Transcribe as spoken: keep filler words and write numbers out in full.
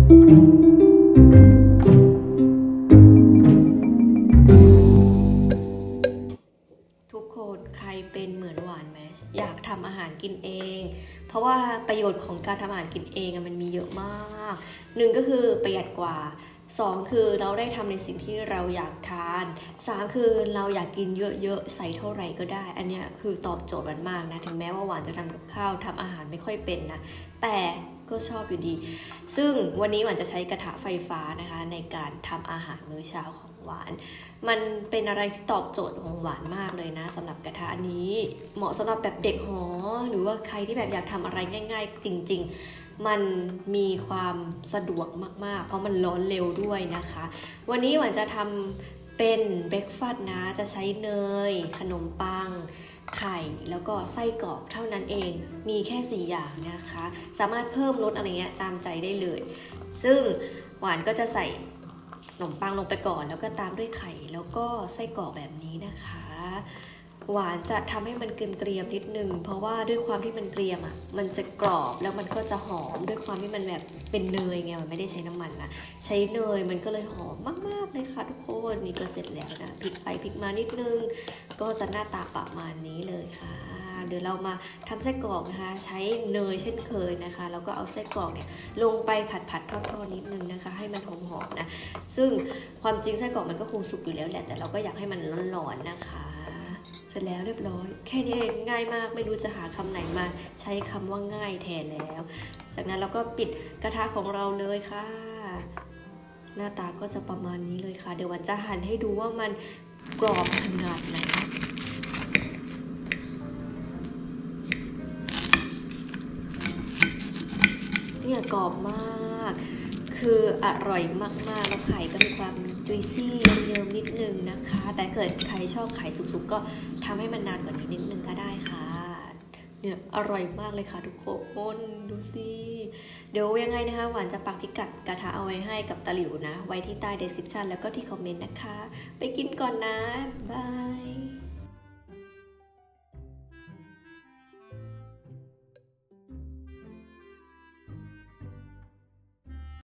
ทุกคนใครเป็นเหมือนหวานไหมอยากทำอาหารกินเองเพราะว่าประโยชน์ของการทำอาหารกินเองมันมีเยอะมากหนึ่งก็คือประหยัดกว่าสองคือเราได้ทำในสิ่งที่เราอยากทานสามคือเราอยากกินเยอะๆใส่เท่าไหร่ก็ได้อันนี้คือตอบโจทย์มันมากนะถึงแม้ว่าหวานจะทำกับข้าวทำอาหารไม่ค่อยเป็นนะแต่ก็ชอบอยู่ดีซึ่งวันนี้หวานจะใช้กระทะไฟฟ้านะคะในการทำอาหารมื้อเช้าของหวานมันเป็นอะไรที่ตอบโจทย์ของหวานมากเลยนะสำหรับกระทะนี้เหมาะสำหรับแบบเด็กหอหรือว่าใครที่แบบอยากทำอะไรง่ายๆจริงๆมันมีความสะดวกมากๆเพราะมันร้อนเร็วด้วยนะคะวันนี้หวานจะทำเป็นเบรคฟาสต์นะจะใช้เนยขนมปังไข่แล้วก็ไส้กรอกเท่านั้นเองมีแค่สี่อย่างนะคะสามารถเพิ่มรสอะไรเงี้ยตามใจได้เลยซึ่งหวานก็จะใส่ขนมปังลงไปก่อนแล้วก็ตามด้วยไข่แล้วก็ไส้กรอกแบบนี้นะคะหวานจะทำให้มันเกรียมๆนิดนึงเพราะว่าด้วยความที่มันเกรียมอ่ะมันจะกรอบแล้วมันก็จะหอมด้วยความที่มันแบบเป็นเนยไงมันไม่ได้ใช้น้ำมันนะใช้เนยมันก็เลยหอมมากๆเลยค่ะทุกคนนี่ก็เสร็จแล้วนะพลิกไปพลิกมานิดนึงก็จะหน้าตาประมาณนี้เลยค่ะเดี๋ยวเรามาทำไส้กรอกนะคะใช้เนยเช่นเคยนะคะแล้วก็เอาไส้กรอกเนี่ยลงไปผัดๆทอดๆนิดนึงนะคะให้มันหอมๆนะซึ่งความจริงไส้กรอกมันก็คงสุกอยู่แล้วแหละแต่เราก็อยากให้มันร้อนๆนะคะเสร็จแล้วเรียบร้อยแค่นี้เองง่ายมากไม่รู้จะหาคำไหนมาใช้คำว่าง่ายแทนแล้วจากนั้นเราก็ปิดกระทะของเราเลยค่ะหน้าตาก็จะประมาณนี้เลยค่ะเดี๋ยววันจะหั่นให้ดูว่ามันกรอบขนาดไหนเนี่ยกรอบมากคืออร่อยมากๆแล้วไข่ก็มีความจุยซี่เยิ้มๆนิดนึงนะคะแต่เกิดใครชอบไข่สุกๆก็ทำให้มันนานกว่านี้นิดนึงก็ได้ค่ะเนี่ยอร่อยมากเลยค่ะทุกคนดูสิเดี๋ยวยังไงนะคะหวานจะปักพิกัดกระทะเอาไว้ให้กับตะหลิวนะไว้ที่ใต้ description แล้วก็ที่คอมเมนต์นะคะไปกินก่อนนะบาย